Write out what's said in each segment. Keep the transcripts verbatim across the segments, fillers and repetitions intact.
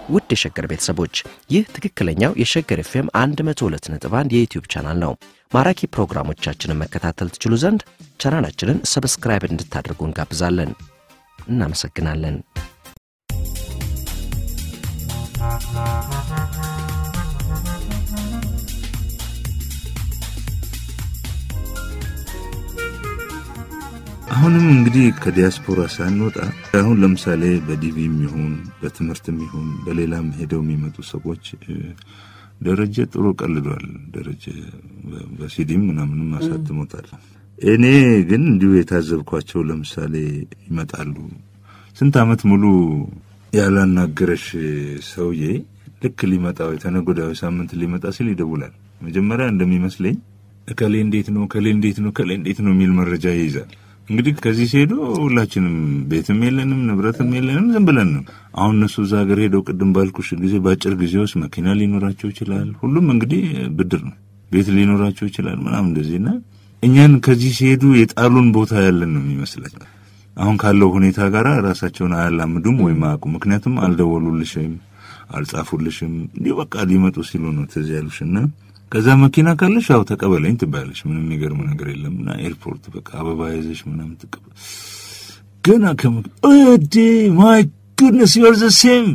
ውድ የሸገር ቤተሰቦች ይህ ትክክለኛው የሸገር ኤፍኤም one oh two point one የዩቲዩብ ቻናል ነው። ማራኪ ፕሮግራሞቻችንን መከታተል ትችሉ ዘንድ ቻናላችንን ሰብስክራይብ እንድታደርጉ እንጋብዛለን። እናመሰግናለን። አሁንም እንግዲህ ከዲያስፖራ ሳንወጣ አሁን ለምሳሌ በዲቪም ይሁን በትምህርትም ይሁን በሌላም ሄደው የሚመጡ ሰዎች ደረጀ ጥሩ ቀልዷል ደረጀ በሲዲም ምናምን ማሳተሞታል። እኔ ግን እንዲሁ የታዘብኳቸው ለምሳሌ ይመጣሉ ስንት አመት ሙሉ ያላናገረሽ ሰውዬ ልክ ሊመጣው የተነጎዳው ሳምንት ሊመጣ ሲል ይደውላል። መጀመሪያ እንደሚመስለኝ ከሌ እንዴት ነው ከሌ እንዴት ነው ከሌ እንዴት ነው የሚል መረጃ ይይዛል። እንግዲህ ከዚህ ሲሄዱ ሁላችንም ቤትም የለንም ንብረትም የለንም ዝም ብለን ነው። አሁን እነሱ እዛ ሀገር ሄደው ቅድም ባልኩሽ ጊዜ ባጭር ጊዜ ውስጥ መኪና ሊኖራቸው ይችላል። ሁሉም እንግዲህ ብድር ነው ቤት ሊኖራቸው ይችላል ምናምን እንደዚህና እኛን ከዚህ ሲሄዱ የጣሉን ቦታ ያለን ነው የሚመስላኝ። አሁን ካለው ሁኔታ ጋር ራሳቸውን አያላምዱም ወይ ማቁ ምክንያቱም አልደወሉልሽም አልጻፉልሽም እንዴ በቃ ሊመጡ ሲሉ ነው ትዝ ያሉሽና ከዛ መኪና ካለሽ ያው ተቀበለኝ ትባያለሽ ምንም የሚገርም ነገር የለምና ኤርፖርት በቃ አበባ ይዘሽ ምናምን ተቀበል ገና ከመ እዲ ማይ ጉድነስ ዩ አር ዘ ሴም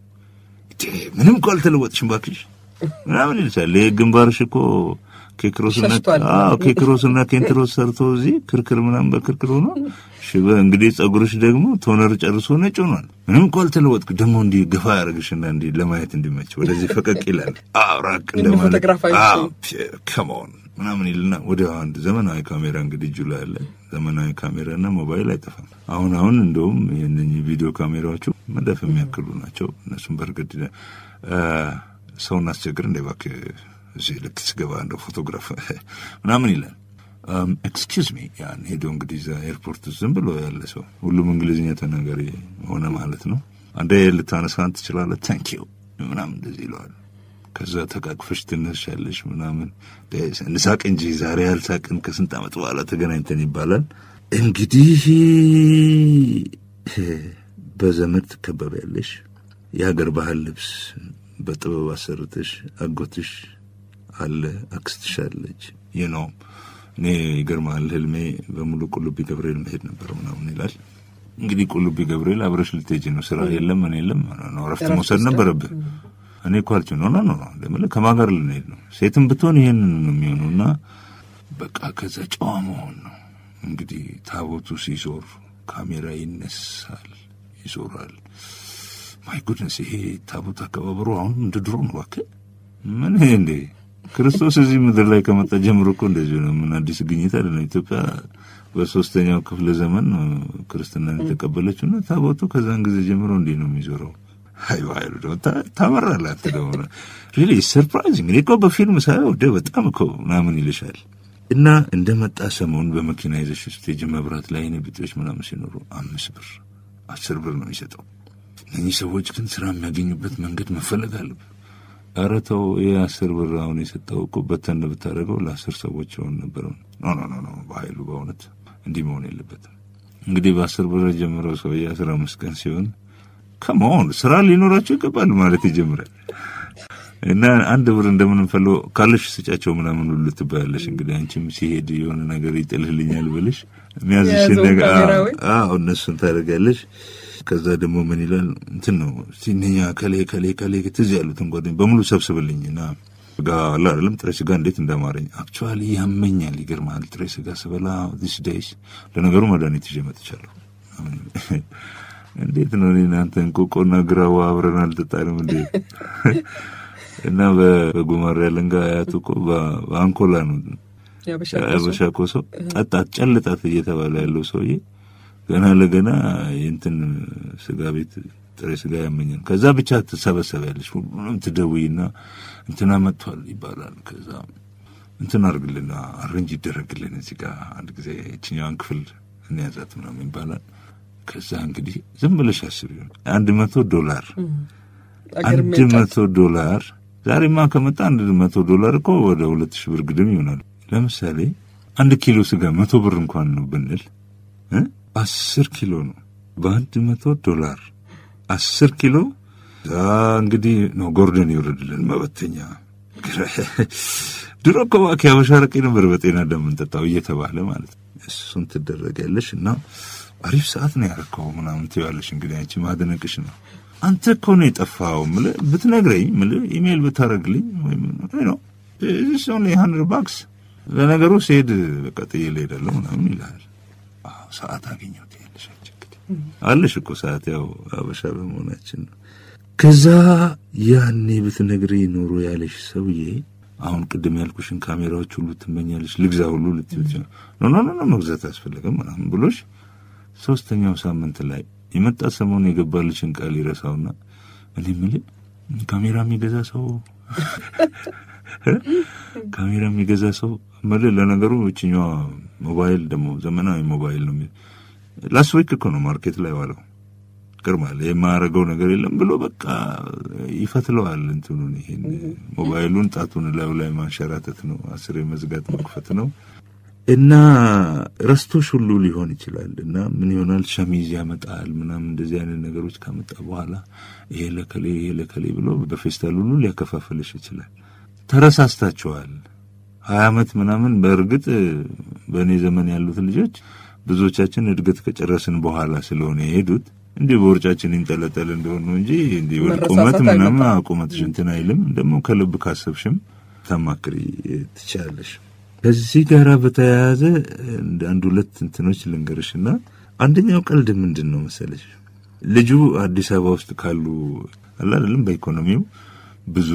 ምንም ቆል ተለወጥሽም ባክሽ ምናምን ይልሻል። የግንባርሽ እኮ ከክሮስና አዎ ከክሮስና ከንትሮስ ሰርቶ እዚህ ክርክር ምናምን በክርክር ሆኖ ሽበ እንግዲህ ጸጉርሽ ደግሞ ቶነር ጨርሶ ነጭ ሆኗል። ምንም ቆል ተለወጥክ ደግሞ እንዲ ገፋ ያርግሽና እንዲ ለማየት እንዲመች ወደዚህ ፈቀቅ ይላል። አውራቅ እንደማለት አዎ come on ምናምን ይልና ወደ አንድ ዘመናዊ ካሜራ እንግዲህ ጁላ ያለ ዘመናዊ ካሜራና ሞባይል አይጠፋም። አሁን አሁን እንደውም የነኚህ ቪዲዮ ካሜራዎቹ መደፍ የሚያክሉ ናቸው። እነሱም በርግጥ ሰውን አስቸግር እንደባክ እዚህ ልክ ስገባ እንደው ፎቶግራፍ ምናምን ይላል። um excuse me ያን ሄዶ እንግዲህ እዛ ኤርፖርት ዝም ብሎ ያለ ሰው ሁሉም እንግሊዝኛ ተናጋሪ ሆነ ማለት ነው። አንዴ ልታነሳን ትችላለህ thank you ምናምን እንደዚህ ይላል። ከዛ ተቃቅፈሽ ትነሻለሽ ምናምን እንሳቅ እንጂ ዛሬ ያልሳቅን ከስንት አመት በኋላ ተገናኝተን ይባላል። እንግዲህ በዘመድ ተከበበያለሽ የሀገር ባህል ልብስ በጥበብ አሰርተሽ አጎትሽ አለ አክስትሽ አለች you know እኔ ይገርማል ህልሜ በሙሉ ቁልቢ ገብርኤል መሄድ ነበር ምናምን ይላል። እንግዲህ ቁልቢ ገብርኤል አብረሽ ልትሄጂ ነው ስራ የለም ምን የለም ነው ረፍት መውሰድ ነበረብህ። እኔ ኳልቹ ነው ነው ነው ለምን ከማጋር ልንሄድ ነው ሴትም ብትሆን ይሄንን ነው የሚሆነውና በቃ ከዛ ጨዋ መሆን ነው። እንግዲህ ታቦቱ ሲዞር ካሜራ ይነሳል ይዞራል። ማይ ጉድነስ ይሄ ታቦት አከባበሩ አሁን እንደ ድሮ ነው ዋከ ምን እንዴ ክርስቶስ እዚህ ምድር ላይ ከመጣ ጀምሮ እኮ እንደዚህ ነው። ምን አዲስ ግኝት አይደለም። ኢትዮጵያ በሶስተኛው ክፍለ ዘመን ክርስትናን ተቀበለችና ታቦቱ ከዛን ጊዜ ጀምሮ እንዴ ነው የሚዞረው። ሃይዋ አይዶ ታመራላት ነው really surprising እኮ በፊልም ሳይው ደ በጣም እኮ ምናምን ይልሻል። እና እንደመጣ ሰሞን በመኪና ይዘሽ ስቴጅ መብራት ላይ ነው ቢቶች ምናምን ሲኖሩ አምስት ብር አስር ብር ነው የሚሰጠው። እነዚህ ሰዎች ግን ስራ የሚያገኙበት መንገድ መፈለግ አለበት። አረተው የአስር ብር አሁን የሰጠው እኮ በተን ብታረገው ለአስር ሰዎች ሆነ ነበር። ኖ ኖ ኖ ኖ ባይሉ በእውነት እንዲህ መሆን የለበትም። እንግዲህ በአስር ብር ጀምሮ ሰው የአስራ አምስት ቀን ሲሆን come on ስራ ሊኖራቸው ይገባል ማለት ይጀምራል። እና አንድ ብር እንደምንም ፈለው ካለሽ ስጫቸው ምናምን ሁሉ ትባያለሽ። እንግዲህ አንቺም ሲሄድ የሆነ ነገር ይጥልህልኛል ብለሽ የሚያዝሽ ነገር አዎ እነሱን ታደርጋለሽ። ከዛ ደግሞ ምን ይላል እንትን ነው ሲነኛ ከሌ ከሌ ከሌ ትዝ ያሉትን ጓደኞች በሙሉ ሰብስብልኝና ጋላ አይደለም ጥሬ ስጋ እንዴት እንደማረኝ actually ያመኛል። ይገርማል ጥሬ ስጋ ስበላ this days ለነገሩ መድኃኒት ይዤ መጥቻለሁ። እንዴት ነው እናንተን ቆቆና ግራዋ አብረን አልተጣለም እንዴ? እና በጉማሬ ያለንጋ ያቱቆ በአንኮላ ነው ያበሻኮሶ ጣጣት ጨልጣት እየተባለ ያለው ሰውዬ ገና ለገና እንትን ስጋ ቤት ጥሬ ስጋ ያመኛል። ከዛ ብቻ ተሰበሰበያለሽ ሁሉም ትደውይና እንትና መጥቷል ይባላል። ከዛ እንትና አርግልና አረንጅ ይደረግልን እዚህ ጋር አንድ ጊዜ እቺኛን ክፍል እንያዛት ምናምን ይባላል። ከዛ እንግዲህ ዝም ብለሽ አስቢው አንድ መቶ ዶላር አንድ መቶ ዶላር ዛሬማ ከመጣ አንድ መቶ ዶላር እኮ ወደ ሁለት ሺህ ብር ግድም ይሆናል። ለምሳሌ አንድ ኪሎ ስጋ መቶ ብር እንኳን ነው ብንል እ አስር ኪሎ ነው በአንድ መቶ ዶላር አስር ኪሎ እንግዲህ ነው ጎርደን ይወርድልን መበተኛ ድሮ እኮ አካባቢ ሻርቄ ነበር በጤና ደም እንጠጣው እየተባለ ማለት እሱን ትደረጋለሽ እና አሪፍ ሰዓት ነው ያረከው ምናምን ትያለሽ እንግዲህ አንቺ ማደነቅሽ ነው አንተ እኮ ነው የጠፋው ምለ ብትነግረኝ ምለ ኢሜል ብታረግልኝ ወይ ነው እዚህ only one hundred bucks ለነገሩ ሲሄድ በቃ ጥዬ ሄዳለሁ ምናምን ይላል አዎ ሰዓት አገኘው ትያለሽ እንግዲህ አለሽ እኮ ሰዓት ያው አበሻ በመሆናችን ነው ከዛ ያኔ ብትነግረኝ ኖሮ ያለሽ ሰውዬ አሁን ቅድም ያልኩሽን ካሜራዎች ሁሉ ትመኛለሽ ልግዛ ሁሉ ልትይውት ነው ኖ ኖ ኖ መግዛት ያስፈልጋል ምናምን ብሎሽ ሶስተኛው ሳምንት ላይ የመጣ ሰሞን የገባልሽን ቃል ይረሳውና እኔ ምን ካሜራ የሚገዛ ሰው ካሜራ የሚገዛ ሰው ማለት ለነገሩ እቺኛው ሞባይል ደሞ ዘመናዊ ሞባይል ነው ላስት ዊክ እኮ ነው ማርኬት ላይ ዋለው ግርማል የማረገው ነገር የለም ብሎ በቃ ይፈትለዋል እንትኑን ይሄን ሞባይሉን ጣቱን ላይ ላይ ማንሸራተት ነው አስሬ መዝጋት መክፈት ነው እና ረስቶሽ ሁሉ ሊሆን ይችላል እና ምን ይሆናል ሸሚዝ ያመጣል ምናምን እንደዚህ አይነት ነገሮች ካመጣ በኋላ ይሄ ለከሌ ይሄ ለከሌ ብሎ በፌስታል ሁሉ ሊያከፋፍልሽ ይችላል ተረሳስታቸዋል ሃያ አመት ምናምን በእርግጥ በእኔ ዘመን ያሉት ልጆች ብዙዎቻችን እድገት ከጨረስን በኋላ ስለሆነ የሄዱት እንዴ ቦርጫችን እንጠለጠል እንደሆነ እንጂ እንዴ ወልቁመት ምናምን አቁመትሽ እንትን አይልም ደሞ ከልብ ካሰብሽም ተማክሪ ትቻለሽ በዚህ ጋራ በተያያዘ አንድ ሁለት እንትኖች ልንገርሽና አንደኛው ቀልድ ምንድነው መሰለሽ ልጁ አዲስ አበባ ውስጥ ካሉ አይደለም በኢኮኖሚው ብዙ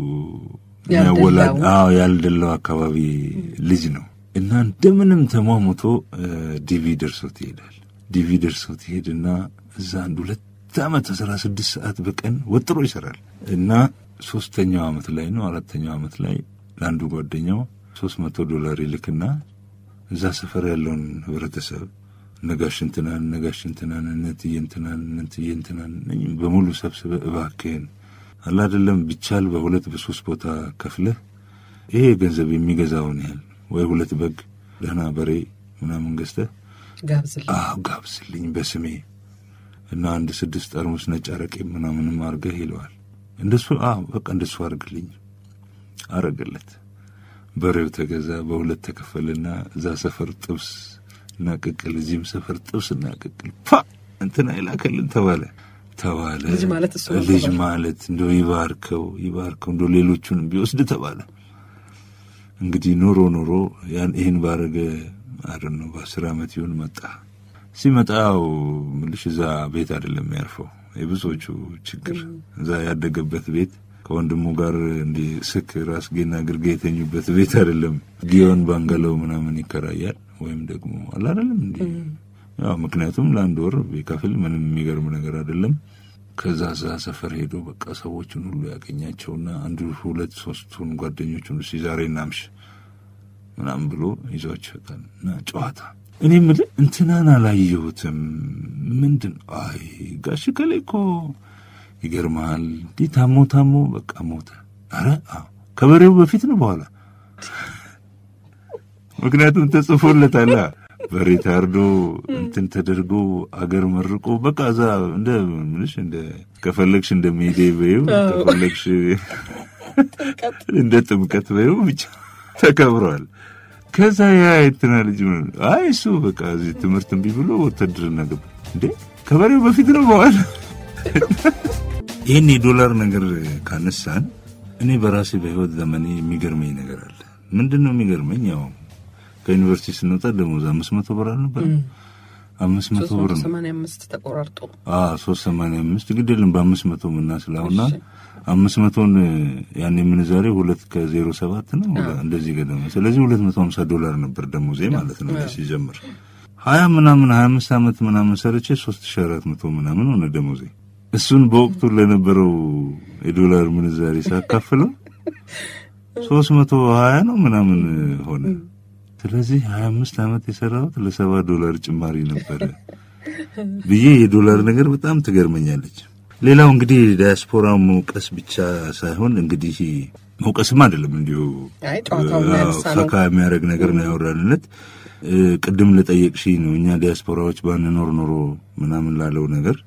ያወላድ አዎ ያልደለው አካባቢ ልጅ ነው እና እንደምንም ተሟሙቶ ዲቪ ደርሶት ይሄዳል ዲቪ ደርሶት ይሄድና እዛ አንድ ሁለት አመት አስራ ስድስት ሰዓት በቀን ወጥሮ ይሰራል እና ሶስተኛው አመት ላይ ነው አራተኛው አመት ላይ ለአንዱ ጓደኛው ሶስት መቶ ዶላር ይልክና እዛ ሰፈር ያለውን ህብረተሰብ ነጋሽ እንትናን ነጋሽ እንትናን ነትይ እንትናን ነትይ እንትናን በሙሉ ሰብስበ እባክህን አላ አይደለም ቢቻል በሁለት በሶስት ቦታ ከፍለ ይሄ ገንዘብ የሚገዛውን ያህል ወይ ሁለት በግ ደህና በሬ ምናምን ገዝተ ጋብዝልኝ አዎ ጋብዝልኝ በስሜ እና አንድ ስድስት ጠርሙስ ነጭ አረቄ ምናምንም አርገህ ይለዋል እንደሱ አዎ በቃ እንደሱ አርግልኝ አረገለት በሬው ተገዛ በሁለት ተከፈለና እዛ ሰፈር ጥብስ እና ቅቅል እዚህም ሰፈር ጥብስ እና ቅቅል ፋ እንትና ይላከልን ተባለ ተባለ ልጅ ማለት እሱ ልጅ ማለት እንደው ይባርከው ይባርከው እንደው ሌሎቹን ቢወስድ ተባለ እንግዲህ ኖሮ ኖሮ ያን ይሄን ባረገ አረነው በአስር አመት ይሁን መጣ ሲመጣው ምልሽ እዛ ቤት አይደለም ያርፈው የብዙዎቹ ችግር እዛ ያደገበት ቤት ከወንድሙ ጋር እንዲ ስክ ራስጌና ግርጌ የተኙበት ቤት አይደለም ጊዮን ባንጋለው ምናምን ይከራያል ወይም ደግሞ አላ አይደለም እንዴ ያው ምክንያቱም ለአንድ ወር ቢከፍል ምንም የሚገርም ነገር አይደለም ከዛ ዛ ሰፈር ሄዶ በቃ ሰዎችን ሁሉ ያገኛቸውና አንዱ ሁለት ሶስቱን ጓደኞቹን ሲዛሬና ምሽ ምናምን ብሎ ይዟቸው ወጣና ጨዋታ እኔ ምን እንትናና ላየሁትም ምንድን አይ ጋሽ ከሌኮ ይገርማል ዲታሞ ታሞ በቃ ሞተ አረ አዎ ከበሬው በፊት ነው በኋላ ምክንያቱም ተጽፎለታል በሬ ታርዶ እንትን ተደርጎ አገር መርቆ በቃ ዛ እንደ ምንሽ እንደ ከፈለግሽ እንደሚሄድ በይው ከፈለግሽ እንደ ጥምቀት በይው ብቻ ተከብሯል ከዛ ያ እንትና ልጅ አይ እሱ በቃ እዚህ ትምህርትም ቢብሎ ወተድርና ገባ እንዴ ከበሬው በፊት ነው በኋላ ይሄን ዶላር ነገር ካነሳን እኔ በራሴ በህይወት ዘመኔ የሚገርመኝ ነገር አለ ምንድነው የሚገርመኝ ያው ከዩኒቨርሲቲ ስንወጣ ደሞዝ አምስት መቶ ብር ነበር አምስት መቶ ብር ነው ሰማንያ አምስት ተቆራርጦ አዎ ሶስት መቶ ሰማንያ አምስት ግዴለም በአምስት መቶ ምናስላውና አምስት መቶን ያኔ ምን ዛሬ ሁለት ከዜሮ ሰባት ነው እንደዚህ ገደማ ስለዚህ ሁለት መቶ ሃምሳ ዶላር ነበር ደሞዜ ማለት ነው ሲጀምር ሀያ ምናምን ሀያ አምስት አመት ምናምን ሰርቼ ሶስት ሺህ አራት መቶ ምናምን ሆነ ደሞዜ እሱን በወቅቱ ለነበረው የዶላር ምንዛሬ ሳካፍለው ሶስት መቶ ሀያ ነው ምናምን ሆነ ስለዚህ ሀያ አምስት አመት የሰራሁት ለሰባ ዶላር ጭማሪ ነበር ብዬ የዶላር ነገር በጣም ትገርመኛለች ሌላው እንግዲህ ዲያስፖራው መውቀስ ብቻ ሳይሆን እንግዲህ መውቀስም አይደለም እንዲሁ አይ ጫውታው ያርሳለው ፈካ የሚያረግ ነገር ነው ያወራልነት ቅድም ለጠየቅሽ ነው እኛ ዲያስፖራዎች ባንኖር ኖሮ ምናምን ላለው ነገር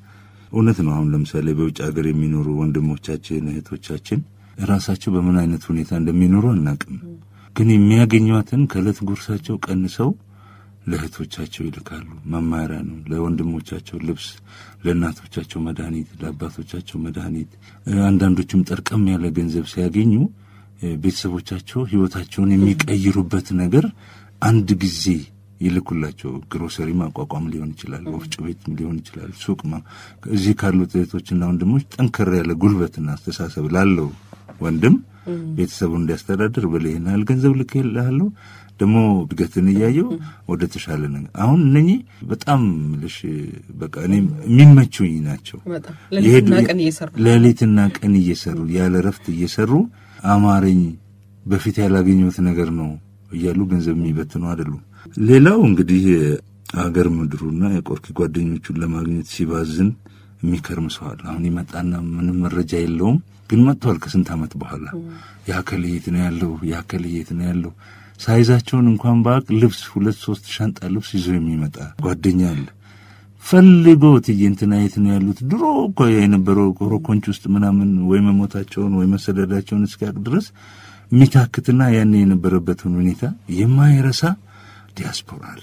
እውነት ነው። አሁን ለምሳሌ በውጭ ሀገር የሚኖሩ ወንድሞቻችን እህቶቻችን ራሳቸው በምን አይነት ሁኔታ እንደሚኖሩ አናውቅም። ግን የሚያገኙትን ከዕለት ጉርሳቸው ቀንሰው ለእህቶቻቸው ይልካሉ። መማሪያ ነው፣ ለወንድሞቻቸው ልብስ፣ ለእናቶቻቸው መድኃኒት፣ ለአባቶቻቸው መድኃኒት። አንዳንዶቹም ጠርቀም ያለ ገንዘብ ሲያገኙ ቤተሰቦቻቸው ህይወታቸውን የሚቀይሩበት ነገር አንድ ጊዜ ይልኩላቸው። ግሮሰሪ ማቋቋም ሊሆን ይችላል፣ ወፍጮ ቤት ሊሆን ይችላል፣ ሱቅ ማ እዚህ ካሉት እህቶችና ወንድሞች ጠንከር ያለ ጉልበትና አስተሳሰብ ላለው ወንድም ቤተሰቡን እንዲያስተዳድር በለይና ገንዘብ ልከልሃለሁ ደሞ ድገትን ያየው ወደ ተሻለ ነገር። አሁን እነኚህ በጣም ልሽ በቃ እኔም የሚመቹኝ ናቸው። ለሊትና ቀን እየሰሩ ለሊትና ቀን እየሰሩ ያለ ረፍት እየሰሩ አማረኝ በፊት ያላገኙት ነገር ነው እያሉ ገንዘብ የሚበትኑ አይደሉም። ሌላው እንግዲህ አገር ምድሩና የቆርኪ ጓደኞቹን ለማግኘት ሲባዝን የሚከርም ሰው አለ። አሁን ይመጣና ምንም መረጃ የለውም፣ ግን መጥቷል ከስንት ዓመት በኋላ ያከለየት ነው ያለው ያከለየት ነው ያለው ሳይዛቸውን እንኳን ባቅ ልብስ ሁለት ሶስት ሻንጣ ልብስ ይዞ የሚመጣ ጓደኛ አለ። ፈልጎት ይንተና የት ነው ያሉት ድሮ እኮ የነበረው ኮሮኮንች ውስጥ ምናምን ወይ መሞታቸውን ወይ መሰደዳቸውን እስኪያቅ ድረስ ሚታክትና ያኔ የነበረበትን ሁኔታ የማይረሳ ዲያስፖራ አለ።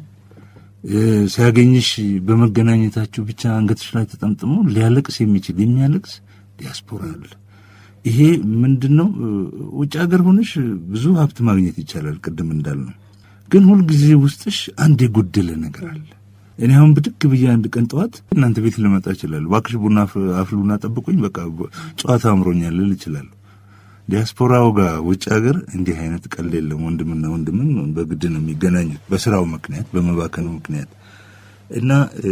ሲያገኝሽ በመገናኘታችሁ ብቻ አንገትሽ ላይ ተጠምጥሞ ሊያለቅስ የሚችል የሚያለቅስ ዲያስፖራ አለ። ይሄ ምንድነው? ውጭ ሀገር ሆነሽ ብዙ ሀብት ማግኘት ይቻላል ቅድም እንዳልነው፣ ግን ሁሉ ጊዜ ውስጥሽ አንድ የጎደለ ነገር አለ። እኔ አሁን ብድግ ብዬ አንድ ቀን ጧት እናንተ ቤት ልመጣ ይችላል፣ ዋክሽ ቡና አፍሉና ጠብቁኝ በቃ ጨዋታ አምሮኛል ልል ይችላል። ዲያስፖራው ጋር ውጭ ሀገር እንዲህ አይነት ቀልድ የለም። ወንድምና ወንድምን በግድ ነው የሚገናኙት በስራው ምክንያት በመባከኑ ምክንያት እና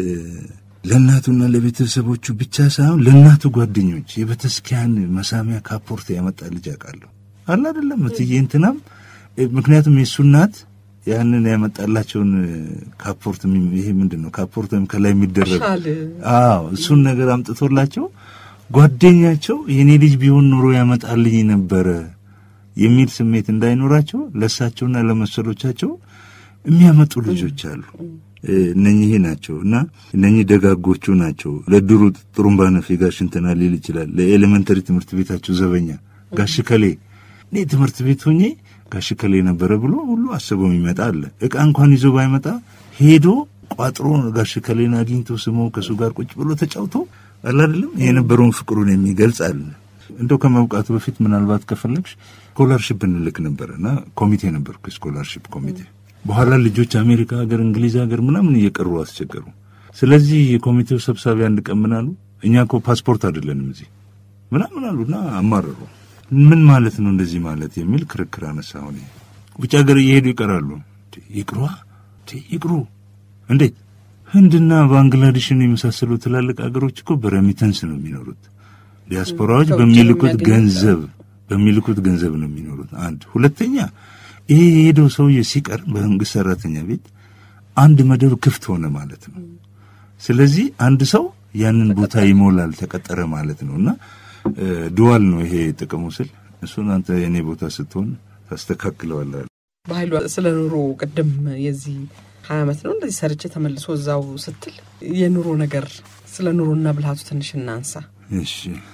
ለናቱና ለቤተሰቦቹ ብቻ ሳይሆን ለናቱ ጓደኞች የበተስኪያን መሳሚያ ካፖርት ያመጣ ልጅ አቃለሁ አለ አይደለም እትዬ እንትናም ምክንያቱም የሱናት ያንን ያመጣላቸውን ካፖርት ይሄ ምንድነው ካፖርትም ከላይ የሚደረግ አዎ እሱን ነገር አምጥቶላቸው ጓደኛቸው የኔ ልጅ ቢሆን ኑሮ ያመጣልኝ ነበር የሚል ስሜት እንዳይኖራቸው ለሳቸውና ለመሰሎቻቸው የሚያመጡ ልጆች አሉ። እነኚህ ናቸውና እነኚህ ደጋጎቹ ናቸው። ለድሩ ጥሩምባ ነፊ ጋሽ እንተና ሊል ይችላል። ለኤሌመንተሪ ትምህርት ቤታቸው ዘበኛ ጋሽ ከሌ እኔ ትምህርት ቤት ሆኜ ጋሽ ከሌ ነበር ብሎ ሁሉ አስበው ይመጣል። እቃ እንኳን ይዞ ባይመጣ ሄዶ ቋጥሮ ጋሽ ከሌና አግኝቶ ስሞ ከሱ ጋር ቁጭ ብሎ ተጫውቶ አላደለም የነበረውን ፍቅሩን የሚገልጽ አለ። እንደው ከመብቃቱ በፊት ምናልባት ከፈለግሽ ስኮላርሺፕ እንልክ ነበርና ኮሚቴ ነበር ስኮላርሺፕ ኮሚቴ። በኋላ ልጆች አሜሪካ ሀገር እንግሊዝ ሀገር ምናምን እየቀሩ አስቸገሩ። ስለዚህ የኮሚቴው ሰብሳቢ አንድ ቀን ምናሉ እኛ እኮ ፓስፖርት አይደለንም እዚህ ምናምን አሉና አማረሩ። ምን ማለት ነው እንደዚህ ማለት የሚል ክርክር አነሳው። ነው ውጭ ሀገር እየሄዱ ይቀራሉ። ይቅሩ ይቅሩ እንዴት ህንድና ባንግላዴሽን የመሳሰሉ ትላልቅ ሀገሮች እኮ በረሚተንስ ነው የሚኖሩት። ዲያስፖራዎች በሚልኩት ገንዘብ በሚልኩት ገንዘብ ነው የሚኖሩት። አንድ ሁለተኛ ይሄ ሄዶ ሰውዬ ሲቀር በመንግስት ሰራተኛ ቤት አንድ መደብ ክፍት ሆነ ማለት ነው። ስለዚህ አንድ ሰው ያንን ቦታ ይሞላል ተቀጠረ ማለት ነውና ዱዋል ነው ይሄ ጥቅሙ ስል እሱን አንተ የኔ ቦታ ስትሆን ታስተካክለዋለህ። ባይሉ ስለ ኑሮ ቀደም የዚህ ሀያ ዓመት ነው እንደዚህ ሰርቼ ተመልሶ እዛው ስትል የኑሮ ነገር ስለ ኑሮና ብልሃቱ ትንሽ እናንሳ። እሺ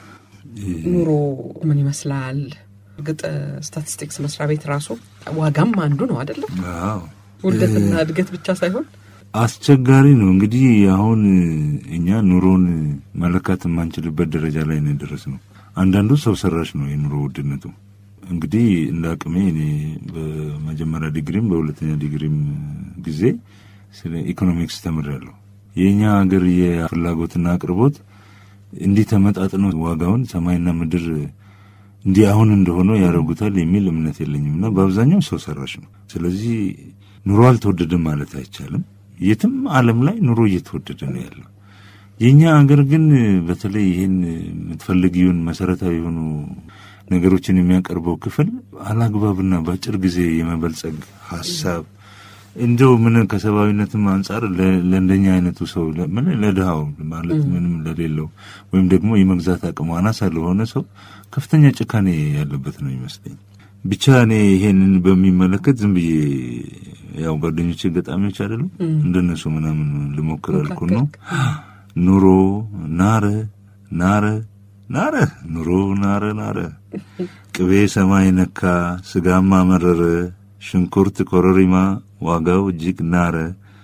ኑሮ ምን ይመስላል? ግጥ ስታቲስቲክስ መስሪያ ቤት ራሱ ዋጋም አንዱ ነው አይደል? አዎ ውልደትና እድገት ብቻ ሳይሆን አስቸጋሪ ነው። እንግዲህ አሁን እኛ ኑሮን መለካት ማንችልበት ደረጃ ላይ ነው ደረስነው። አንዳንዱ ሰው ሰራሽ ነው የኑሮ ውድነቱ። እንግዲህ እንዳቅሜ እኔ በመጀመሪያ ዲግሪም በሁለተኛ ዲግሪም ጊዜ ስለ ኢኮኖሚክስ ተምሬያለሁ። የኛ ሀገር የፍላጎትና አቅርቦት እንዲህ ተመጣጥነው ዋጋውን ሰማይና ምድር እንዲህ አሁን እንደሆነ ያረጉታል የሚል እምነት የለኝምና በአብዛኛው ሰው ሰራሽ ነው። ስለዚህ ኑሮ አልተወደደም ማለት አይቻልም። የትም ዓለም ላይ ኑሮ እየተወደደ ነው ያለው። የኛ ሀገር ግን በተለይ ይሄን የምትፈልጊውን መሰረታዊ የሆኑ ነገሮችን የሚያቀርበው ክፍል አላግባብና በአጭር ጊዜ የመበልጸግ ሐሳብ እንደው ምን ከሰባዊነትም አንፃር ለእንደኛ አይነቱ ሰው ለምን ለድሃው ማለት ምንም ለሌለው ወይም ደግሞ የመግዛት አቅሙ አናሳ ለሆነ ሰው ከፍተኛ ጭካኔ ያለበት ነው ይመስለኝ። ብቻ እኔ ይሄንን በሚመለከት ዝም ብዬ ያው ጓደኞቼ ገጣሚዎች አይደሉ እንደነሱ ምናምን ልሞክር አልኩ ነው። ኑሮ ናረ ናረ ናረ ኑሮ ናረ ናረ ቅቤ ሰማይ ነካ ስጋማ መረረ ሽንኩርት ኮረሪማ ዋጋው እጅግ ናረ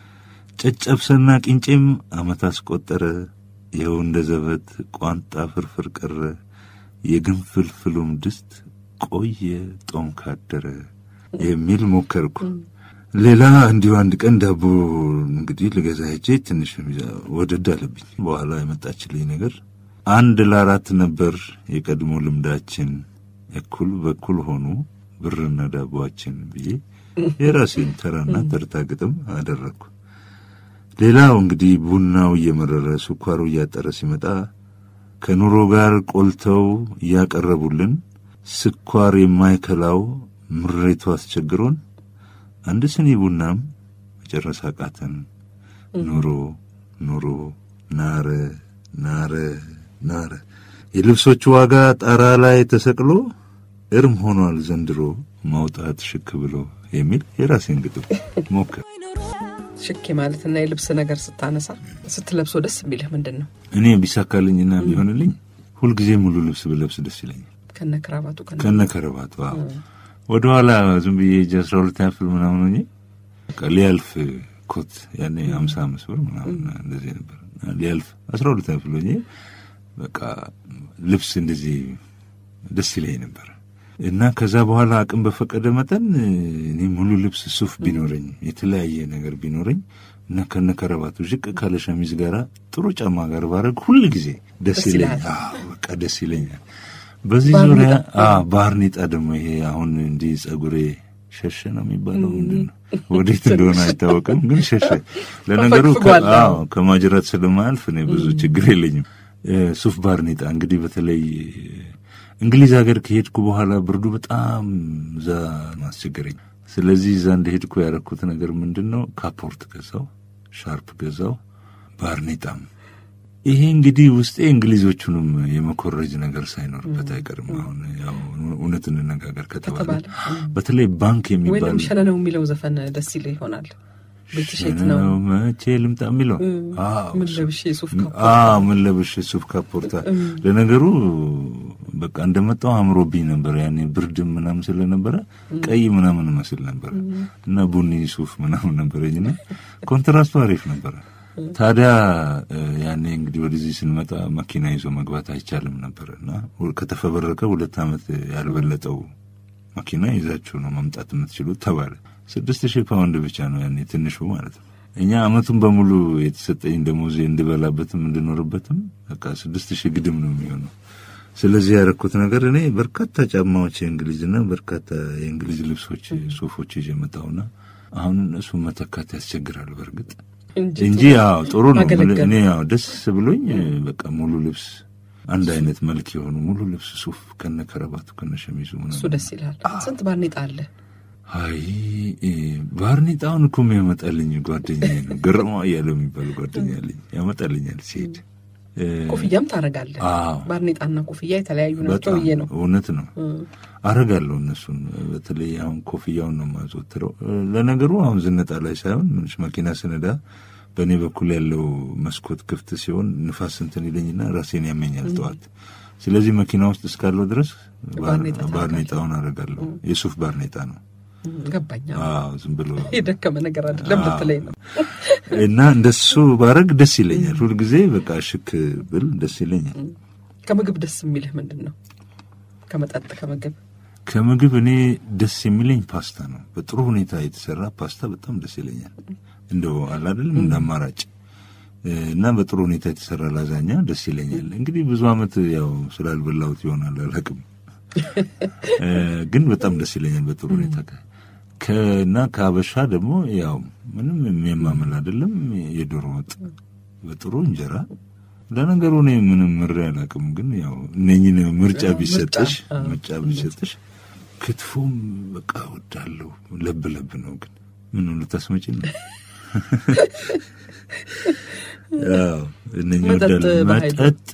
ጨጨብሰና ቂንጬም አመት አስቆጠረ ይኸው እንደ ዘበት ቋንጣ ፍርፍር ቀረ የግንፍልፍሉም ድስት ቆየ ጦም ካደረ የሚል ሞከርኩ። ሌላ እንዲሁ አንድ ቀን ዳቦ እንግዲህ ልገዛ ሄጄ ትንሽ ወደድ አለብኝ። በኋላ የመጣችልኝ ነገር አንድ ለአራት ነበር የቀድሞ ልምዳችን እኩል በኩል ሆኑ ብርና ዳቦአችን ብዬ የራሴን ተራና ተርታ ግጥም አደረኩ። ሌላው እንግዲህ ቡናው እየመረረ ስኳሩ እያጠረ ሲመጣ ከኑሮ ጋር ቆልተው ያቀረቡልን ስኳር የማይከላው ምሬቱ አስቸግሮን አንድ ስኒ ቡናም መጨረስ አቃተን። ኑሮ ኑሮ ናረ ናረ ናረ የልብሶቹ ዋጋ ጣራ ላይ ተሰቅሎ እርም ሆኗል ዘንድሮ ማውጣት ሽክ ብሎ የሚል የራሴን ግጥም ሞከር። ሽክ ማለትና የልብስ ነገር ስታነሳ ስትለብሶ ደስ የሚልህ ምንድነው? እኔ ቢሳካልኝና ቢሆንልኝ ሁሉ ጊዜ ሙሉ ልብስ ብለብስ ደስ ይለኛል። ከነ ክራባቱ ከነ ክራባቱ ወደ ኋላ ዝም ብዬ አስራ ሁለት ያፍል ምናምን ሆኜ ሊያልፍ ኮት ያኔ ሃምሳ አምስት ብር ምናምን እንደዚህ ነበር ሊያልፍ አስራ ሁለት ያፍል ሆኜ በቃ ልብስ እንደዚህ ደስ ይለኝ ነበር። እና ከዛ በኋላ አቅም በፈቀደ መጠን እኔ ሙሉ ልብስ ሱፍ ቢኖረኝ የተለያየ ነገር ቢኖረኝ እና ከነ ከረባቱ ጅቅ ካለ ሸሚዝ ጋራ ጥሩ ጫማ ጋር ባረግ ሁሉ ጊዜ ደስ ይለኛል። አዎ በቃ ደስ ይለኛል። በዚህ ዙሪያ አ ባርኔጣ ደግሞ ይሄ አሁን እንዲ ጸጉሬ ሸሸ ነው የሚባለው ምንድነው ወዴት እንደሆነ አይታወቅም ግን ሸሸ ለነገሩ አዎ ከማጅራት ስለማልፍ ነው ብዙ ችግር የለኝም። ሱፍ ባርኔጣ እንግዲህ በተለይ እንግሊዝ ሀገር ከሄድኩ በኋላ ብርዱ በጣም ዛ ማስቸገረኝ። ስለዚህ ዛ እንደሄድኩ ያረኩት ነገር ምንድነው ካፖርት ገዛው፣ ሻርፕ ገዛው፣ ባርኔጣም። ይሄ እንግዲህ ውስጤ እንግሊዞቹንም የመኮረጅ ነገር ሳይኖርበት አይቀርም። አሁን ያው እውነት እንነጋገር ከተባለ በተለይ ባንክ የሚባል ወይም ሸነነው የሚለው ዘፈን ደስ ይለኝ ይሆናል። ቤትሽት ነው መቼ ልምጣ የሚለው አዎ ምን ለብሽ ሱፍ ካፖርታ አዎ ምን ለብሽ ሱፍ ካፖርታ ለነገሩ በቃ እንደመጣው አምሮብኝ ነበር። ያኔ ብርድም ምናምን ስለነበረ ቀይ ምናምን መስል ነበር እና ቡኒ ሱፍ ምናምን ነበርኝና ኮንትራስቱ አሪፍ ነበር። ታዲያ ያኔ እንግዲህ ወደዚህ ስንመጣ መኪና ይዞ መግባት አይቻልም ነበርና ከተፈበረከ ሁለት አመት ያልበለጠው መኪና ይዛችሁ ነው መምጣት የምትችሉት ተባለ። ስድስት ሺህ ፓውንድ ብቻ ነው ያኔ ትንሹ ማለት ነው። እኛ አመቱን በሙሉ የተሰጠኝ ደሞዝ እንድበላበትም እንድኖርበትም በቃ ስድስት ሺህ ግድም ነው የሚሆነው። ስለዚህ ያረኩት ነገር እኔ በርካታ ጫማዎች የእንግሊዝና በርካታ የእንግሊዝ ልብሶች ሱፎች ይዤ መጣሁና አሁን እሱ መተካት ያስቸግራል በርግጥ እንጂ ያው ጥሩ ነው። እኔ ያው ደስ ብሎኝ በቃ ሙሉ ልብስ አንድ አይነት መልክ የሆኑ ሙሉ ልብስ ሱፍ ከነ ከረባቱ ከነ ሸሚዙ ምናምን እሱ ደስ ይላል። ስንት ባርኔጣ አለ? አይ ባርኔጣውን እኮ የሚያመጣልኝ ጓደኛዬ ነው። ገረማ ያለው የሚባል ጓደኛዬ አለኝ ያመጣልኛል ሲሄድ። ኮፍያም ታረጋለህ? ባርኔጣና ኮፍያ የተለያዩ ናቸው ይሄ ነው። እውነት ነው አረጋለሁ እነሱን በተለይ አሁን ኮፍያውን ነው ማዘወትረው። ለነገሩ አሁን ዝነጣ ላይ ሳይሆን ምንሽ መኪና ስነዳ በእኔ በኩል ያለው መስኮት ክፍት ሲሆን ንፋስ እንትን ይለኝና ራሴን ያመኛል ጠዋት። ስለዚህ መኪና ውስጥ እስካለው ድረስ ባርኔጣውን አረጋለሁ። የሱፍ ባርኔጣ ነው። ገባኛ አዎ ዝም ብሎ የደከመ ነገር አይደለም በተለይ ነው። እና እንደሱ ባረግ ደስ ይለኛል ሁሉ ጊዜ በቃ ሽክ ብል ደስ ይለኛል። ከምግብ ደስ የሚልህ ምንድነው? ከመጠጥ ከምግብ ከምግብ እኔ ደስ የሚለኝ ፓስታ ነው። በጥሩ ሁኔታ የተሰራ ፓስታ በጣም ደስ ይለኛል። እንደው አለ አይደለም እንደማራጭ እና በጥሩ ሁኔታ የተሰራ ላዛኛ ደስ ይለኛል። እንግዲህ ብዙ አመት ያው ስላልበላሁት ይሆናል አላውቅም ግን በጣም ደስ ይለኛል በጥሩ ሁኔታ። ከና ከአበሻ ደግሞ ያው ምንም የሚያማምል አይደለም የዶሮ ወጥ በጥሩ እንጀራ። ለነገሩ እኔ ምንም ምር አላውቅም ግን ያው እነኚህ ምርጫ ቢሰጥሽ ምርጫ ቢሰጥሽ ክትፎም በቃ ወዳለው ለብ ለብ ነው ግን ምን ነው ልታስመጪ ነው? ያው እነኚህ ወዳለው መጠጥ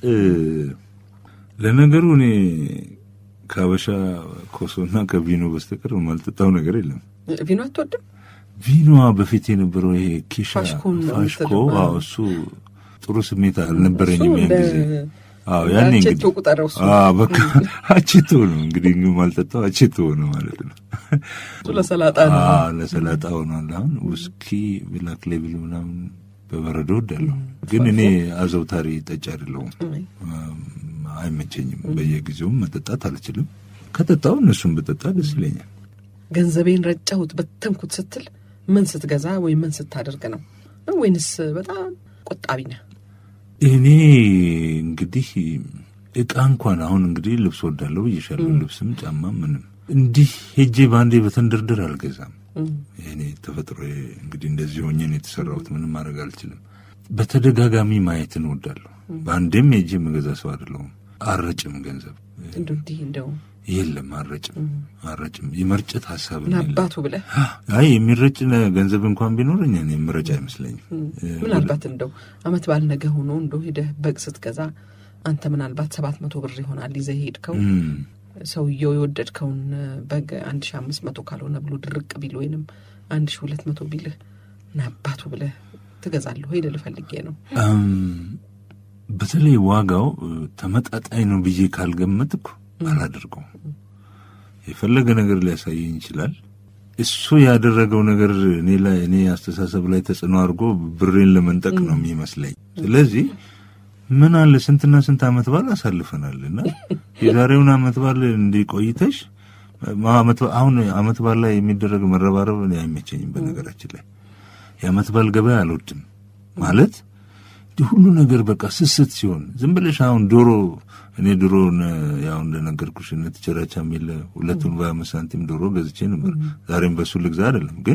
ለነገሩ እኔ ካበሻ ኮሶና ከቪኖ በስተቀር ማልጠጣው ነገር የለም። ቪኖ አትወድም? ቪኖ በፊት የነበረው ይሄ ኪሻ ፋሽኮ አዎ እሱ ጥሩ ስሜት አልነበረኝም ያን ጊዜ። አዎ ያኔ እንግዲህ ተቆጣጣው አዎ በቃ አቺቶ ነው እንግዲህ ማልጠጣው አቺቶ ነው ማለት ነው። ለሰላጣ ነው አዎ ለሰላጣው ነው። አሁን ውስኪ ብላክ ሌብል ምናምን በበረዶ ወዳለው ግን እኔ አዘውታሪ ጠጭ አይደለሁም። አይመቸኝም። በየጊዜው መጠጣት አልችልም። ከጠጣው እነሱን በጠጣ ደስ ይለኛል። ገንዘቤን ረጫሁት በተንኩት ስትል ምን ስትገዛ ወይ ምን ስታደርግ ነው? ወይንስ በጣም ቆጣቢ ነህ? እኔ እንግዲህ እቃ እንኳን አሁን እንግዲህ ልብስ ወዳለው ይሻላል። ልብስም ጫማ ምንም እንዲህ ሄጄ ባንዴ በተንደርደር አልገዛም። እኔ ተፈጥሮ እንግዲህ እንደዚህ ሆኜ ነው የተሰራሁት። ምንም ማድረግ አልችልም። በተደጋጋሚ ማየትን ወዳለሁ። ባንዴም ሄጄ መገዛ ሰው አይደለሁም። አረጭም ገንዘብ እንዴ እንደው የለም አረጭም አረጭም የመርጨት ሐሳብ ነው አባቱ ብለህ አይ የሚረጭ ገንዘብ እንኳን ቢኖርኝ እኔ ምረጭ አይመስለኝም። ምናልባት እንደው አመት ባል ነገ ሆኖ እንደው ሄደህ በግ ስትገዛ አንተ ምናልባት ሰባት መቶ ብር ይሆናል ይዘህ ሄድከው ሰውየው የወደድከውን በግ አንድ ሺህ አምስት መቶ ካልሆነ ብሎ ድርቅ ቢል ወይንም አንድ ሺህ ሁለት መቶ ቢልህ ናባቱ ብለህ ትገዛለህ ሄደህ ልፈልጌ ነው። በተለይ ዋጋው ተመጣጣኝ ነው ብዬ ካልገመትኩ አላደርገው። የፈለገ ነገር ሊያሳየኝ ይችላል። እሱ ያደረገው ነገር እኔ ላይ እኔ አስተሳሰብ ላይ ተጽዕኖ አድርጎ ብሬን ለመንጠቅ ነው የሚመስለኝ። ስለዚህ ምን አለ ስንትና ስንት አመት ባል አሳልፈናልና የዛሬውን አመት ባል እንዲቆይተሽ አመት አሁን አመት ባል ላይ የሚደረግ መረባረብ እኔ አይመቸኝም። በነገራችን ላይ የአመት ባል ገበያ አልወድም ማለት ሁሉ ነገር በቃ ስስት ሲሆን ዝም ብለሽ አሁን ዶሮ እኔ ዶሮ ያው እንደነገርኩሽ እነ ተቸራቻም የለ ሁለቱን በአምስት ሳንቲም ዶሮ ገዝቼ ነበር። ዛሬም በሱ ልግዛ አይደለም ግን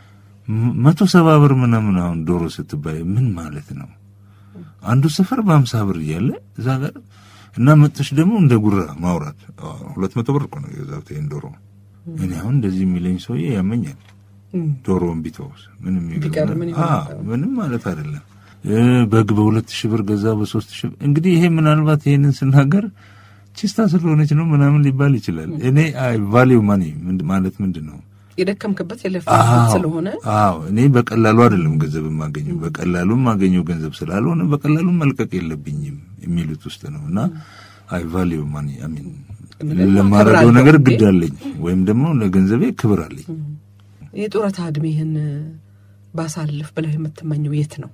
መቶ ሰባ ብር ምናምን አሁን ዶሮ ስትባይ ምን ማለት ነው? አንዱ ሰፈር በአምሳ ብር እያለ እዛ ጋር እና መጥተሽ ደግሞ እንደ ጉራ ማውራት ሁለት መቶ ብር እኮ ነው የገዛሁት ይሄን ዶሮ። እኔ አሁን እንደዚህ የሚለኝ ሰውዬ ያመኛል። ዶሮን ቢተውስ ምንም ይገርም አዎ ምንም ማለት አይደለም። በግ በሁለት ሺህ ብር ገዛ በሶስት ሺህ እንግዲህ ይሄ ምናልባት ይሄንን ስናገር ቺስታ ስለሆነች ነው ምናምን ሊባል ይችላል። እኔ አይ ቫልዩ ማኒ ማለት ምንድነው የደከምክበት የለፋበት ስለሆነ አዎ እኔ በቀላሉ አይደለም ገንዘብ ማገኘው በቀላሉ ማገኘው ገንዘብ ስላልሆነ በቀላሉ መልቀቅ የለብኝም የሚሉት ውስጥ ነውና አይ ቫልዩ ማኒ አሚን ለማረጋው ነገር ግድ አለኝ ወይም ደግሞ ለገንዘቤ ክብር አለኝ። የጡረታ እድሜህን ባሳልፍ ብለህ የምትመኘው የት ነው?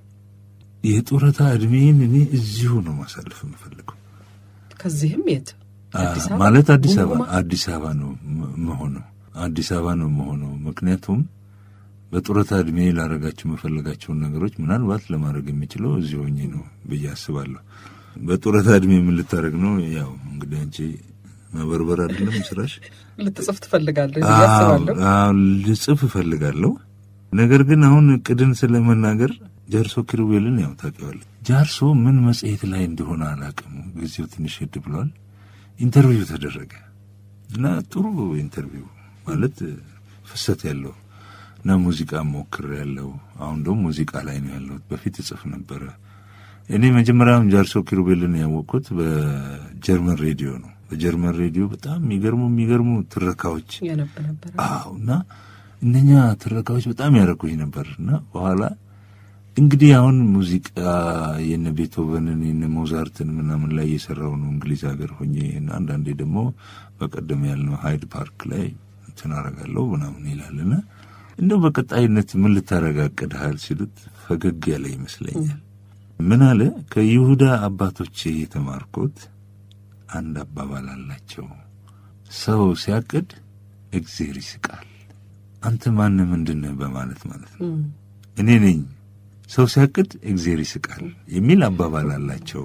የጡረታ እድሜን እኔ እዚሁ ነው ማሳለፍ የምፈልገው። ከዚህም የት? አዲስ አበባ ማለት አዲስ አበባ አዲስ አበባ ነው መሆኑ አዲስ አበባ ነው መሆኑ ምክንያቱም በጡረታ እድሜ ላረጋቸው መፈልጋቸውን ነገሮች ምናልባት ለማድረግ የሚችለው እዚሁ ሆኜ ነው ብዬ አስባለሁ። በጡረታ እድሜ ምን ልታረግ ነው? ያው እንግዲህ አንቺ መበርበር አይደለም ስራሽ ልትጽፍ ትፈልጋለህ ያስባለሁ። አዎ ልጽፍ እፈልጋለሁ። ነገር ግን አሁን ቅድን ስለመናገር ጃርሶ ክሩቤልን ያው ታውቂዋለሽ። ጃርሶ ምን መጽሔት ላይ እንደሆነ አላውቅም። ጊዜው ትንሽ ሄድ ብሏል። ኢንተርቪው ተደረገ እና ጥሩ ኢንተርቪው ማለት ፍሰት ያለው እና ሙዚቃ ሞክር ያለው አሁን ደግሞ ሙዚቃ ላይ ነው ያለው። በፊት ጽፍ ነበር። እኔ መጀመሪያም ጃርሶ ክሩቤልን ያወቅኩት በጀርመን ሬዲዮ ነው። በጀርመን ሬዲዮ በጣም የሚገርሙ የሚገርሙ ትረካዎች ያነብ ነበር። አዎና እነኛ ትረካዎች በጣም ያረኩኝ ነበርና በኋላ እንግዲህ አሁን ሙዚቃ የነ ቤቶቨንን የነ ሞዛርትን ምናምን ላይ እየሰራው ነው እንግሊዝ ሀገር ሆኜ እና አንዳንዴ ደግሞ በቀደም ያልነው ሃይድ ፓርክ ላይ ተናረጋለሁ ምናምን ይላልና እንደው በቀጣይነት ምን ልታረጋግድሃል ሲሉት ፈገግ ያለ ይመስለኛል። ምን አለ ከይሁዳ አባቶቼ የተማርኩት አንድ አባባል አላቸው። ሰው ሲያቅድ እግዚአብሔር ይስቃል። አንተ ማን ምንድነህ በማለት ማለት ነው። እኔ ነኝ ሰው ሲያቅድ እግዚአብሔር ይስቃል የሚል አባባል አላቸው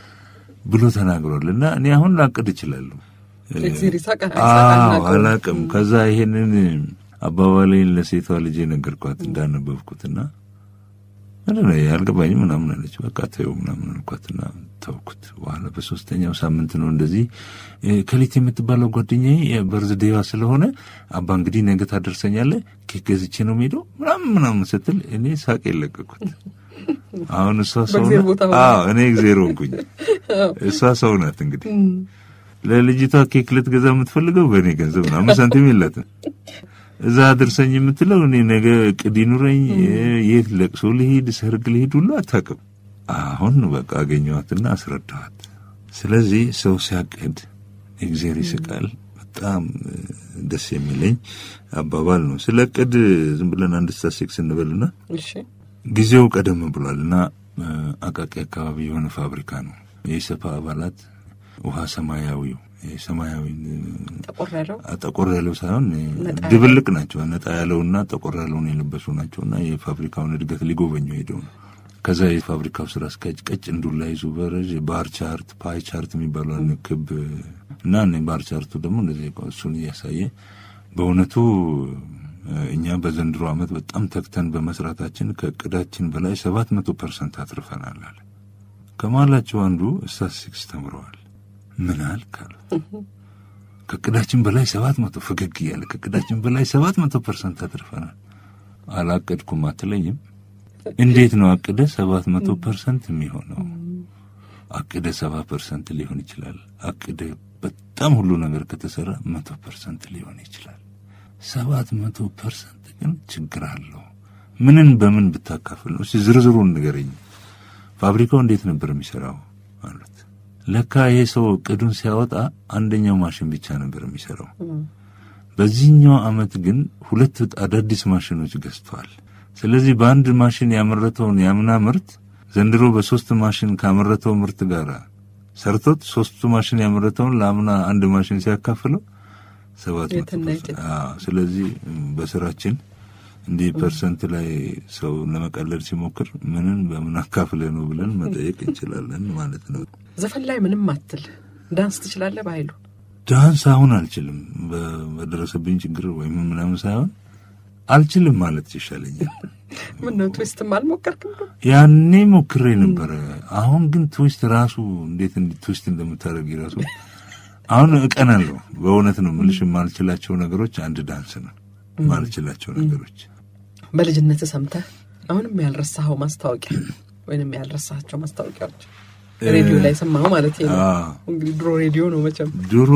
ብሎ ተናግሯልና እኔ አሁን ላቅድ እችላለሁ። እግዚአብሔር ይስቃል አላቅም። ከዛ ይሄንን አባባሌን ለሴቷ ልጄ ነገርኳት እንዳነበብኩትና አረለ ያልገባኝ ምናምን አለች። በቃ ተይው ምናምን አልኳትና ተውኩት። በኋላ በሶስተኛው ሳምንት ነው እንደዚህ ከሊት የምትባለው ጓደኛዬ በርዝዴዋ ስለሆነ አባ እንግዲህ ነገ ታደርሰኛለህ ኬክ ገዝቼ ነው የምሄደው ምናምን ምናምን ስትል እኔ ሳቅ የለቀኩት። አሁን እሷ ሰው አዎ እኔ እግዚአብሔር ሆንኩኝ። እሷ ሰው ናት እንግዲህ ለልጅቷ ኬክ ልትገዛ የምትፈልገው በእኔ ገንዘብ ነው። አምስት ሳንቲም የላትም። እዛ አድርሰኝ የምትለው እኔ ነገ ቅዲ ኑረኝ የት ለቅሶ ልሂድ ሰርግ ልሂድ ሁሉ አታውቅም አሁን በቃ አገኘዋትና አስረዳኋት። ስለዚህ ሰው ሲያቅድ እግዚአብሔር ይስቃል። በጣም ደስ የሚለኝ አባባል ነው። ስለቅድ ዝም ብለን አንድ ስታሲክስ እንበልና እሺ ጊዜው ቀደም ብሏልና አቃቂ አካባቢ የሆነ ፋብሪካ ነው። የኢሰፓ አባላት ውሃ ሰማያዊው የሰማያዊ ተቆራለው ተቆራለው ሳይሆን ድብልቅ ናቸው። ነጣ ያለውና ተቆራለውን የለበሱ ናቸውና የፋብሪካውን እድገት ሊጎበኙ ሄደው ነው። ከዛ የፋብሪካው ስራ አስኪያጅ ቀጭ እንዱላ ይዞ በረጅ ባር ቻርት ፓይ ቻርት የሚባለው ንክብ እና እኔ ባር ቻርቱ ደግሞ እንደዚህ እሱን ያሳየ በእውነቱ እኛ በዘንድሮ አመት በጣም ተክተን በመስራታችን ከቅዳችን በላይ ሰባት መቶ ፐርሰንት አትርፈናል አለ። ከማላቸው አንዱ ስታቲስቲክስ ተምረዋል። ምን አልካለ ከቅዳችን በላይ ሰባት መቶ ፈገግ ያለ ከቅዳችን በላይ ሰባት መቶ ፐርሰንት አትርፈናል። አላቀድኩም አትለኝም? እንዴት ነው አቅደ ሰባት መቶ ፐርሰንት የሚሆነው? አቅደ ሰባ ፐርሰንት ሊሆን ይችላል። አቅደ በጣም ሁሉ ነገር ከተሰራ መቶ ፐርሰንት ሊሆን ይችላል። ሰባት መቶ ፐርሰንት ግን ችግር አለው። ምንን በምን ብታካፍል ነው? ዝርዝሩን ንገረኝ። ፋብሪካው እንዴት ነበር የሚሰራው ማለት ለካ ይሄ ሰው ቅዱን ሲያወጣ አንደኛው ማሽን ብቻ ነበር የሚሰራው። በዚህኛው አመት ግን ሁለት አዳዲስ ማሽኖች ገዝቷል። ስለዚህ በአንድ ማሽን ያመረተውን ያምና ምርት ዘንድሮ በሶስት ማሽን ካመረተው ምርት ጋር ሰርቶት ሶስቱ ማሽን ያመረተውን ለአምና አንድ ማሽን ሲያካፍለው ሰባት መቶ ፐርሰንት። አዎ ስለዚህ በስራችን እንደ ፐርሰንት ላይ ሰው ለመቀለድ ሲሞክር ምንን በምን አካፍለ ነው ብለን መጠየቅ እንችላለን ማለት ነው። ዘፈን ላይ ምንም አትል ዳንስ ትችላለህ ባይሉ? ዳንስ አሁን አልችልም በደረሰብኝ ችግር ወይም ምናምን ሳይሆን አልችልም ማለት ይሻለኛል። ምን ነው ትዊስት ማልሞከርክም? ያኔ ሞክሬ ነበር። አሁን ግን ትዊስት ራሱ እንዴት እንዴ ትዊስት እንደምታረግ ይራሱ አሁን እቀናለሁ። በእውነት ነው ምልሽ ማልችላቸው ነገሮች አንድ ዳንስ ነው ማልችላቸው ነገሮች። በልጅነት ሰምተህ አሁንም ያልረሳኸው ማስታወቂያ ወይንም ያልረሳሃቸው ማስታወቂያዎች ሬዲዮ ላይ ሰማሁ ማለት ነው? እንግዲህ ድሮ ሬዲዮ ነው መቼም ድሮ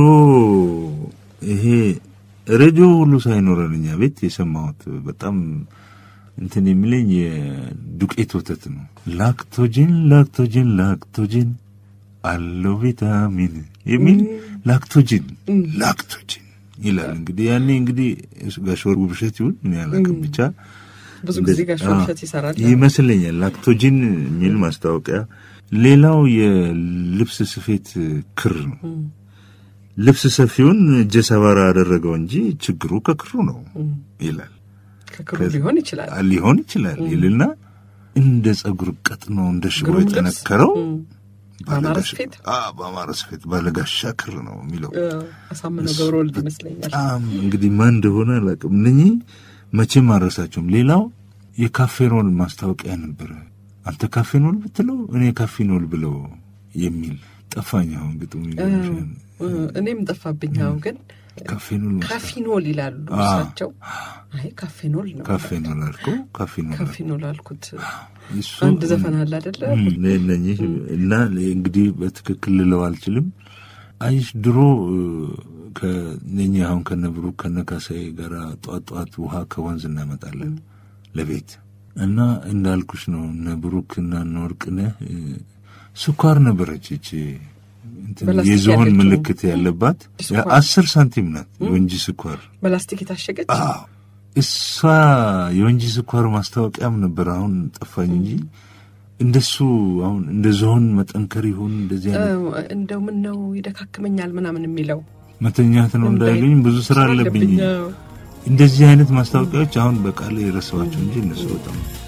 ይሄ ሬዲዮ ሁሉ ሳይኖረንኛ ቤት የሰማሁት በጣም እንትን የሚለኝ የዱቄት ወተት ነው። ላክቶጂን ላክቶጂን ላክቶጂን አለው ቪታሚን የሚል ላክቶጂን ላክቶጂን ይላል። እንግዲህ ያኔ እንግዲህ ጋሾር ውብሸት ይሁን ምን ያላቀም ብቻ ብዙ ጊዜ ጋሾር ውብሸት ይሰራል ይመስለኛል ላክቶጂን የሚል ማስታወቂያ። ሌላው የልብስ ስፌት ክር ነው። ልብስ ሰፊውን እጀ ሰባራ አደረገው እንጂ ችግሩ ከክሩ ነው ይላል። ከክሩ ሊሆን ይችላል ሊሆን ይችላል ይልና እንደ ጸጉር ቀጥ ነው እንደ ሽቦ የተነከረው ባማረስፌት አ ባማረስፌት ባለጋሻ ክር ነው የሚለው አሳመነው ገብረወልድ ይመስለኛል። አም እንግዲህ ማን እንደሆነ አላውቅም። እነኚህ መቼም አረሳቸውም። ሌላው የካፌኖል ማስታወቂያ ነበር። አንተ ካፌኖል ብትለው እኔ ካፌኖል ብለው የሚል ጠፋኝ። አሁን ግጥሙ ይገርምሻል። እኔም ጠፋብኝ። አሁን ግን ካፌኖል ካፌኖል ይላሉ እሳቸው። አይ ካፌኖል ነው ካፌኖል አልኩ ካፌኖል ካፌኖል አልኩት። አንድ ዘፈን አለ አይደለ? ለነኚህ እና እንግዲህ በትክክል ልለው አልችልም። አይሽ ድሮ ከነኚህ አሁን ከነብሩ ከነካሳይ ጋር ጧት ጧት ውሃ ከወንዝ እናመጣለን ለቤት እና እንዳልኩሽ ነው። ነብሩክና ወርቅነህ ስኳር ነበረች እቺ የዞን ምልክት ያለባት አስር ሳንቲም ናት የወንጂ ስኳር በላስቲክ የታሸገች። አዎ እሷ የወንጂ ስኳር ማስታወቂያም ነበር። አሁን ጠፋኝ እንጂ እንደሱ አሁን እንደዞን መጠንከር ይሁን እንደዚህ አይነት እንደው ምን ነው ይደካክመኛል ምናምን የሚለው መተኛት ነው እንዳይሉኝ ብዙ ስራ አለብኝ። እንደዚህ አይነት ማስታወቂያዎች አሁን በቃል የረሳዋቸው እንጂ እነሱ በጣም